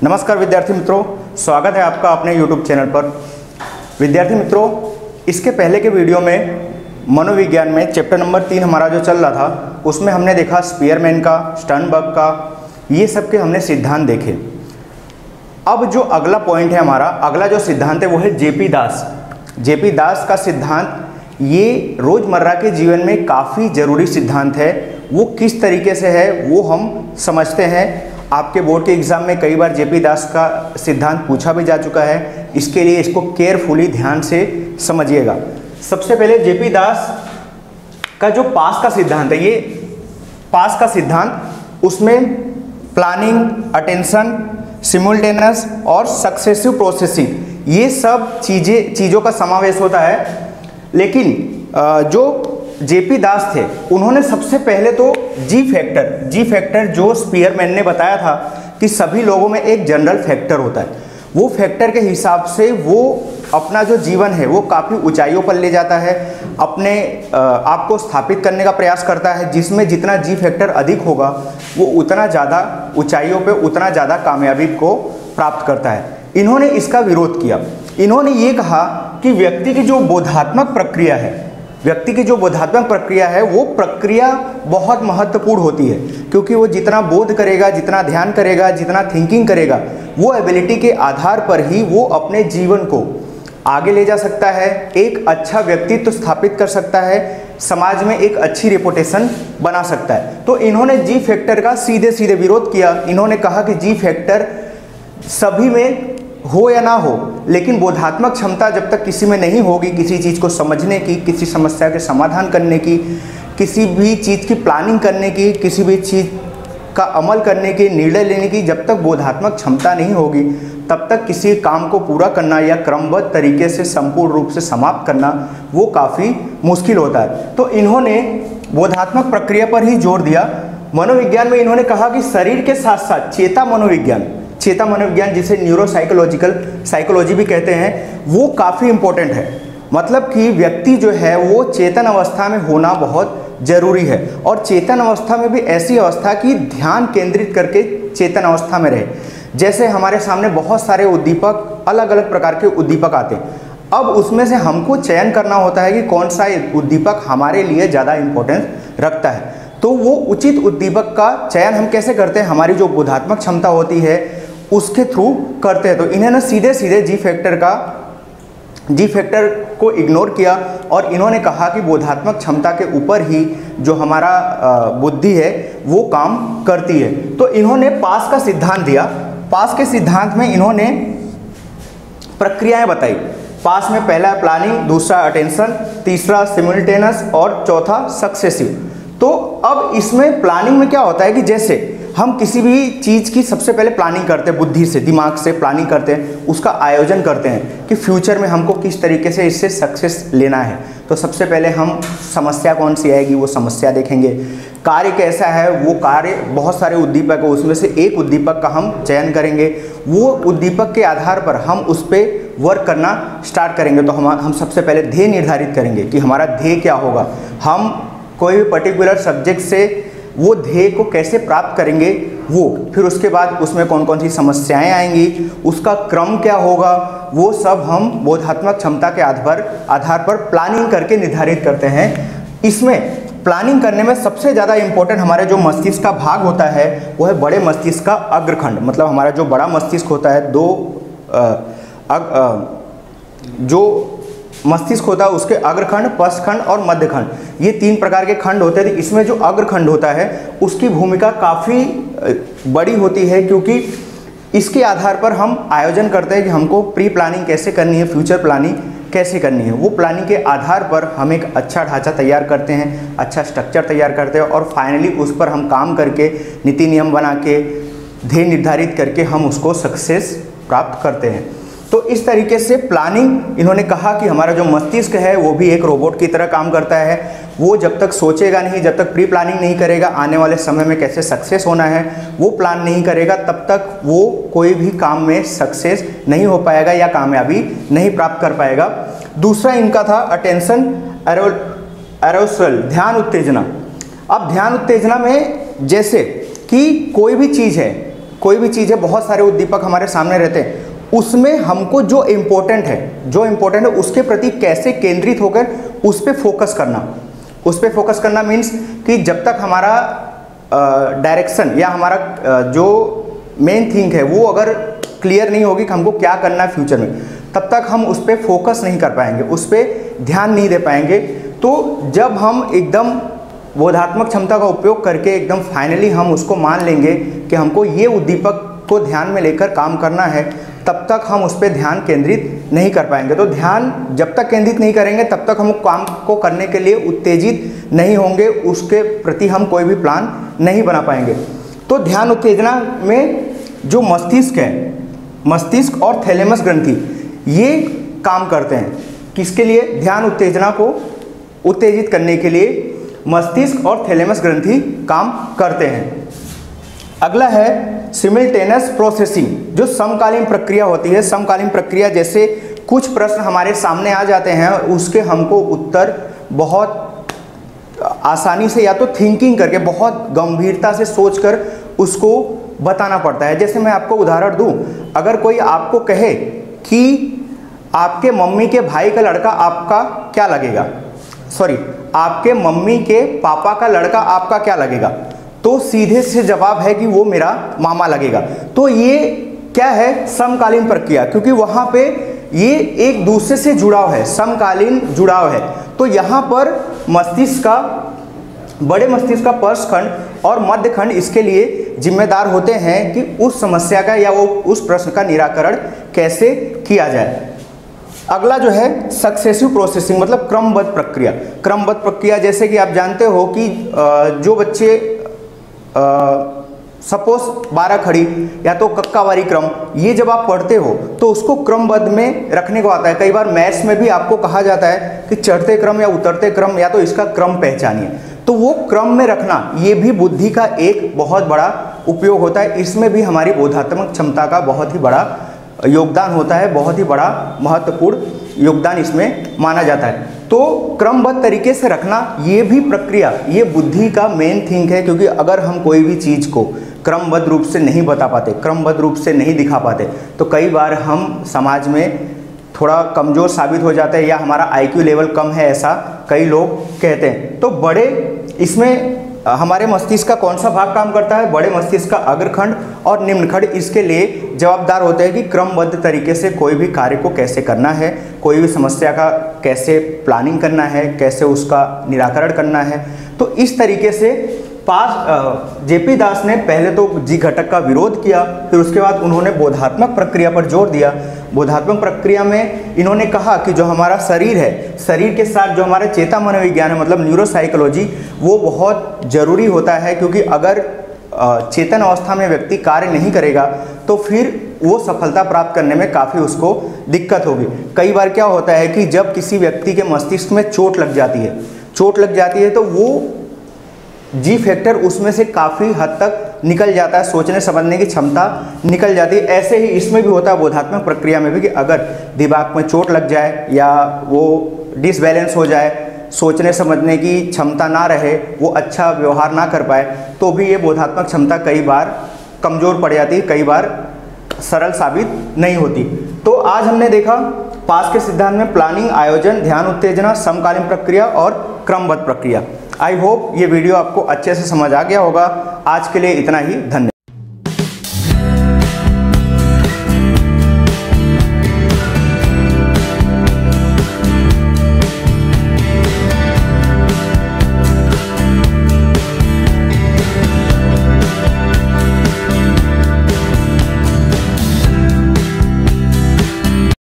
नमस्कार विद्यार्थी मित्रों, स्वागत है आपका अपने YouTube चैनल पर। विद्यार्थी मित्रों, इसके पहले के वीडियो में मनोविज्ञान में चैप्टर नंबर 3 हमारा जो चल रहा था उसमें हमने देखा स्पीयरमैन का, स्टर्नबर्ग का, ये सब के हमने सिद्धांत देखे। अब जो अगला पॉइंट है हमारा, अगला जो सिद्धांत है वो है जेपी दास। जेपी दास का सिद्धांत ये रोज़मर्रा के जीवन में काफ़ी ज़रूरी सिद्धांत है। वो किस तरीके से है वो हम समझते हैं। आपके बोर्ड के एग्ज़ाम में कई बार जेपी दास का सिद्धांत पूछा भी जा चुका है, इसके लिए इसको केयरफुली ध्यान से समझिएगा। सबसे पहले जेपी दास का जो पास का सिद्धांत है, ये पास का सिद्धांत, उसमें प्लानिंग, अटेंशन, सिमुल्टेनियस और सक्सेसिव प्रोसेसिंग, ये सब चीज़ों का समावेश होता है। लेकिन जो जेपी दास थे उन्होंने सबसे पहले तो जी फैक्टर जो स्पीयरमैन ने बताया था कि सभी लोगों में एक जनरल फैक्टर होता है, वो फैक्टर के हिसाब से वो अपना जो जीवन है वो काफ़ी ऊंचाइयों पर ले जाता है, अपने आप को स्थापित करने का प्रयास करता है, जिसमें जितना जी फैक्टर अधिक होगा वो उतना ज़्यादा ऊंचाइयों पे उतना ज़्यादा कामयाबी को प्राप्त करता है। इन्होंने इसका विरोध किया। इन्होंने ये कहा कि व्यक्ति की जो बोधात्मक प्रक्रिया है वो प्रक्रिया बहुत महत्वपूर्ण होती है, क्योंकि वो जितना बोध करेगा, जितना ध्यान करेगा, जितना थिंकिंग करेगा, वो एबिलिटी के आधार पर ही वो अपने जीवन को आगे ले जा सकता है, एक अच्छा व्यक्तित्व स्थापित कर सकता है, समाज में एक अच्छी रेपुटेशन बना सकता है। तो इन्होंने जी फैक्टर का सीधे सीधे विरोध किया। इन्होंने कहा कि जी फैक्टर सभी में हो या ना हो, लेकिन बोधात्मक क्षमता जब तक किसी में नहीं होगी, किसी चीज़ को समझने की, किसी समस्या के समाधान करने की, किसी भी चीज़ की प्लानिंग करने की, किसी भी चीज़ का अमल करने की, निर्णय लेने की जब तक बोधात्मक क्षमता नहीं होगी, तब तक किसी काम को पूरा करना या क्रमबद्ध तरीके से संपूर्ण रूप से समाप्त करना वो काफ़ी मुश्किल होता है। तो इन्होंने बोधात्मक प्रक्रिया पर ही जोर दिया। मनोविज्ञान में इन्होंने कहा कि शरीर के साथ साथ चेता मनोविज्ञान जिसे साइकोलॉजी भी कहते हैं, वो काफ़ी इम्पोर्टेंट है। मतलब कि व्यक्ति जो है वो चेतन अवस्था में होना बहुत ज़रूरी है, और चेतन अवस्था में भी ऐसी अवस्था की ध्यान केंद्रित करके चेतन अवस्था में रहे। जैसे हमारे सामने बहुत सारे उद्दीपक, अलग अलग प्रकार के उद्दीपक आते हैं, अब उसमें से हमको चयन करना होता है कि कौन सा उद्दीपक हमारे लिए ज़्यादा इम्पोर्टेंस रखता है। तो वो उचित उद्दीपक का चयन हम कैसे करते हैं, हमारी जो बोधात्मक क्षमता होती है उसके थ्रू करते हैं। तो इन्होंने सीधे सीधे जी फैक्टर को इग्नोर किया और इन्होंने कहा कि बोधात्मक क्षमता के ऊपर ही जो हमारा बुद्धि है वो काम करती है। तो इन्होंने पास का सिद्धांत दिया। पास के सिद्धांत में इन्होंने प्रक्रियाएं बताई। पास में पहला प्लानिंग, दूसरा अटेंशन, तीसरा सिमुल्टेनियस और चौथा सक्सेसिव। तो अब इसमें प्लानिंग में क्या होता है कि जैसे हम किसी भी चीज़ की सबसे पहले प्लानिंग करते हैं, बुद्धि से, दिमाग से प्लानिंग करते हैं, उसका आयोजन करते हैं कि फ्यूचर में हमको किस तरीके से इससे सक्सेस लेना है। तो सबसे पहले हम समस्या कौन सी आएगी वो समस्या देखेंगे, कार्य कैसा है वो कार्य, बहुत सारे उद्दीपक है उसमें से एक उद्दीपक का हम चयन करेंगे, वो उद्दीपक के आधार पर हम उस पर वर्क करना स्टार्ट करेंगे। तो हम सबसे पहले ध्येय निर्धारित करेंगे कि हमारा ध्येय क्या होगा, हम कोई भी पर्टिकुलर सब्जेक्ट से वो ध्येय को कैसे प्राप्त करेंगे वो, फिर उसके बाद उसमें कौन कौन सी समस्याएं आएंगी, उसका क्रम क्या होगा, वो सब हम बोधात्मक क्षमता के आधार पर प्लानिंग करके निर्धारित करते हैं। इसमें प्लानिंग करने में सबसे ज़्यादा इम्पोर्टेंट हमारे जो मस्तिष्क का भाग होता है वो है बड़े मस्तिष्क का अग्रखंड। मतलब हमारा जो बड़ा मस्तिष्क होता है, जो मस्तिष्क होता है उसके अग्रखंड, पश्चखंड और मध्यखंड, ये 3 प्रकार के खंड होते हैं। इसमें जो अग्रखंड होता है उसकी भूमिका काफ़ी बड़ी होती है, क्योंकि इसके आधार पर हम आयोजन करते हैं कि हमको प्री प्लानिंग कैसे करनी है, फ्यूचर प्लानिंग कैसे करनी है। वो प्लानिंग के आधार पर हम एक अच्छा ढांचा तैयार करते हैं, अच्छा स्ट्रक्चर तैयार करते हैं, और फाइनली उस पर हम काम करके, नीति नियम बना के, ध्येय निर्धारित करके हम उसको सक्सेस प्राप्त करते हैं। तो इस तरीके से प्लानिंग, इन्होंने कहा कि हमारा जो मस्तिष्क है वो भी एक रोबोट की तरह काम करता है। वो जब तक सोचेगा नहीं, जब तक प्री प्लानिंग नहीं करेगा आने वाले समय में कैसे सक्सेस होना है वो प्लान नहीं करेगा, तब तक वो कोई भी काम में सक्सेस नहीं हो पाएगा या कामयाबी नहीं प्राप्त कर पाएगा। दूसरा इनका था अटेंशन एरोसल, ध्यान उत्तेजना। अब ध्यान उत्तेजना में जैसे कि कोई भी चीज़ है, कोई भी चीज़ है, बहुत सारे उद्दीपक हमारे सामने रहते हैं, उसमें हमको जो इम्पोर्टेंट है उसके प्रति कैसे केंद्रित होकर उस पर फोकस करना। उस पर फोकस करना मीन्स कि जब तक हमारा डायरेक्शन या हमारा जो मेन थिंग है वो अगर क्लियर नहीं होगी कि हमको क्या करना है फ्यूचर में, तब तक हम उस पर फोकस नहीं कर पाएंगे, उस पर ध्यान नहीं दे पाएंगे। तो जब हम एकदम बोधात्मक क्षमता का उपयोग करके एकदम फाइनली हम उसको मान लेंगे कि हमको ये उद्दीपक को ध्यान में लेकर काम करना है, तब तक हम उस पर ध्यान केंद्रित नहीं कर पाएंगे। तो ध्यान जब तक केंद्रित नहीं करेंगे तब तक हम काम को करने के लिए उत्तेजित नहीं होंगे, उसके प्रति हम कोई भी प्लान नहीं बना पाएंगे। तो ध्यान उत्तेजना में जो मस्तिष्क है, मस्तिष्क और थैलेमस ग्रंथि ये काम करते हैं। किसके लिए? ध्यान उत्तेजना को उत्तेजित करने के लिए मस्तिष्क और थैलेमस ग्रंथि काम करते हैं। अगला है सिमिल्टेनियस प्रोसेसिंग, जो समकालीन प्रक्रिया होती है। समकालीन प्रक्रिया जैसे कुछ प्रश्न हमारे सामने आ जाते हैं, उसके हमको उत्तर बहुत आसानी से या तो थिंकिंग करके बहुत गंभीरता से सोचकर उसको बताना पड़ता है। जैसे मैं आपको उदाहरण दूं, अगर कोई आपको कहे कि आपके मम्मी के भाई का लड़का आपका क्या लगेगा, सॉरी आपके मम्मी के पापा का लड़का आपका क्या लगेगा, तो सीधे से जवाब है कि वो मेरा मामा लगेगा। तो ये क्या है? समकालीन प्रक्रिया, क्योंकि वहाँ पे ये एक दूसरे से जुड़ाव है, समकालीन जुड़ाव है। तो यहाँ पर मस्तिष्क का, बड़े मस्तिष्क का पर्शखंड और मध्य खंड इसके लिए जिम्मेदार होते हैं कि उस समस्या का या वो उस प्रश्न का निराकरण कैसे किया जाए। अगला जो है सक्सेसिव प्रोसेसिंग, मतलब क्रमबद्ध प्रक्रिया। क्रमबद्ध प्रक्रिया जैसे कि आप जानते हो कि जो बच्चे सपोज 12 खड़ी या तो कक्कावारी क्रम, ये जब आप पढ़ते हो तो उसको क्रमबद्ध में रखने को आता है। कई बार मैथ्स में भी आपको कहा जाता है कि चढ़ते क्रम या उतरते क्रम, या तो इसका क्रम पहचानिए। तो वो क्रम में रखना ये भी बुद्धि का एक बहुत बड़ा उपयोग होता है। इसमें भी हमारी बोधात्मक क्षमता का बहुत ही बड़ा योगदान होता है, बहुत ही बड़ा महत्वपूर्ण योगदान इसमें माना जाता है। तो क्रमबद्ध तरीके से रखना ये भी प्रक्रिया, ये बुद्धि का मेन थिंग है। क्योंकि अगर हम कोई भी चीज़ को क्रमबद्ध रूप से नहीं बता पाते, क्रमबद्ध रूप से नहीं दिखा पाते, तो कई बार हम समाज में थोड़ा कमज़ोर साबित हो जाते हैं या हमारा IQ लेवल कम है, ऐसा कई लोग कहते हैं। तो बड़े इसमें हमारे मस्तिष्क का कौन सा भाग काम करता है? बड़े मस्तिष्क का अग्रखंड और निम्नखंड इसके लिए जवाबदार होते हैं कि क्रमबद्ध तरीके से कोई भी कार्य को कैसे करना है, कोई भी समस्या का कैसे प्लानिंग करना है, कैसे उसका निराकरण करना है। तो इस तरीके से JP दास ने पहले तो जी घटक का विरोध किया, फिर उसके बाद उन्होंने बोधात्मक प्रक्रिया पर जोर दिया। बोधात्मक प्रक्रिया में इन्होंने कहा कि जो हमारा शरीर है, शरीर के साथ जो हमारा चेता मनोविज्ञान है, मतलब न्यूरोसाइकोलॉजी, वो बहुत ज़रूरी होता है। क्योंकि अगर चेतन अवस्था में व्यक्ति कार्य नहीं करेगा तो फिर वो सफलता प्राप्त करने में काफ़ी उसको दिक्कत होगी। कई बार क्या होता है कि जब किसी व्यक्ति के मस्तिष्क में चोट लग जाती है तो वो जी फैक्टर उसमें से काफ़ी हद तक निकल जाता है, सोचने समझने की क्षमता निकल जाती है। ऐसे ही इसमें भी होता है बोधात्मक प्रक्रिया में भी, कि अगर दिमाग में चोट लग जाए या वो डिसबैलेंस हो जाए, सोचने समझने की क्षमता ना रहे, वो अच्छा व्यवहार ना कर पाए, तो भी ये बोधात्मक क्षमता कई बार कमज़ोर पड़ जाती है, कई बार सरल साबित नहीं होती। तो आज हमने देखा पास के सिद्धांत में प्लानिंग, आयोजन, ध्यान उत्तेजना, समकालीन प्रक्रिया और क्रमबद्ध प्रक्रिया। आई होप ये वीडियो आपको अच्छे से समझ आ गया होगा। आज के लिए इतना ही, धन्यवाद।